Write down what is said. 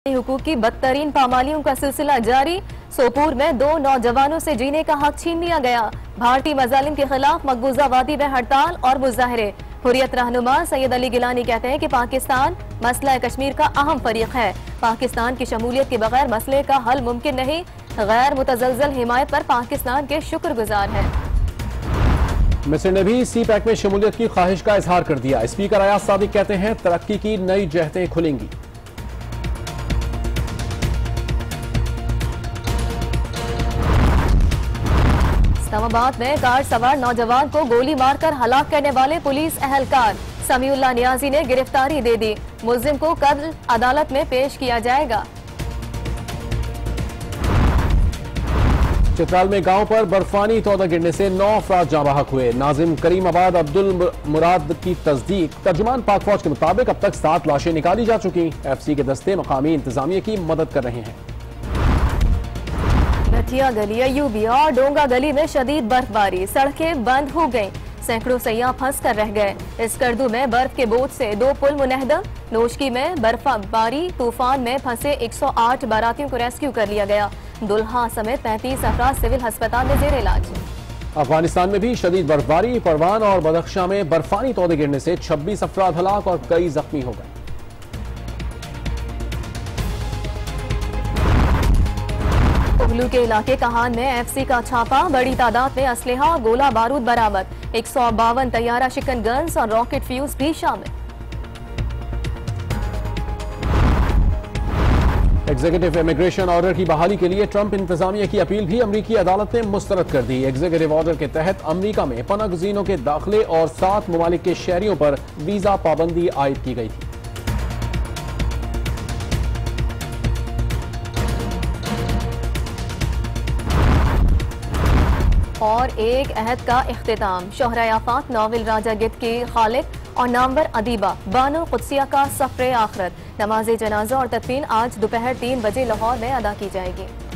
हुकूक की बदतरीन पामालियों का सिलसिला जारी। सोपूर में 2 नौजवानों से जीने का हक छीन लिया गया। भारतीय मजालिम के खिलाफ मकबूजा वादी में हड़ताल और मुजाहरे। हुर्रियत रहनुमा सैयद अली गिलानी कहते हैं कि पाकिस्तान मसला कश्मीर का अहम फरीक है। पाकिस्तान की शमूलियत के बगैर मसले का हल मुमकिन नहीं। गैर मुतज़लज़ल हिमायत पर पाकिस्तान के शुक्रगुजार है। मिस्र ने भी सी पैक में शमूलियत की ख्वाहिश का इजहार कर दिया। स्पीकर अयाज सादिक कहते हैं तरक्की की नई जहतें खुलेंगी। इस्लामाबाद में कार सवार नौजवान को गोली मारकर हलाक करने वाले पुलिस एहलकार समीउल्लाह नियाजी ने गिरफ्तारी दे दी। मुल्जिम को कल अदालत में पेश किया जाएगा। चित्राल में गांव पर बर्फानी तौदा गिरने से 9 अफराद जाँ बहक हुए। नाजिम करीमाबाद अब्दुल मुराद की तस्दीक। तर्जुमान पाक फौज के मुताबिक अब तक 7 लाशें निकाली जा चुकी। FC के दस्ते मकामी इंतजामिया की मदद कर रहे हैं। नथिया गली, अयूबी और डोंगा गली में शदीद बर्फबारी, सड़कें बंद हो गईं। सैकड़ों सयाह फंस कर रह गए। इसकर्दू में बर्फ के बोझ से 2 पुल मुनहदम। नोशकी में बर्फबारी तूफान में फंसे 108 बारातियों को रेस्क्यू कर लिया गया। दुल्हा समेत 35 अफराद सिविल अस्पताल में जेर इलाज। अफगानिस्तान में भी शदीद बर्फबारी। परवान और बदख्शां में बर्फानी तौदे गिरने से 26 अफराद हलाक और कई जख्मी हो गए। उगलू के इलाके कहान में FC का छापा। बड़ी तादाद में असलहा गोला बारूद बरामद। 152 तैयारा शिकन गन्स और रॉकेट फ्यूज भी शामिल। एग्जीक्यूटिव इमिग्रेशन ऑर्डर की बहाली के लिए ट्रंप इंतजामिया की अपील भी अमरीकी अदालत ने मुस्तरद कर दी। एग्जीक्यूटिव ऑर्डर के तहत अमरीका में पनागज़ीनों के दाखिले और 7 ममालिक के शहरियों पर वीजा पाबंदी आयद की गई थी। और एक अहद का इख्तिताम। शोहरा आफाक नाविल राजा गिद्ध की खालिक और नामवर अदीबा बानो कुद्सिया का सफ़र आखिरत। नमाज जनाजा और तदफीन आज दोपहर 3 बजे लाहौर में अदा की जाएगी।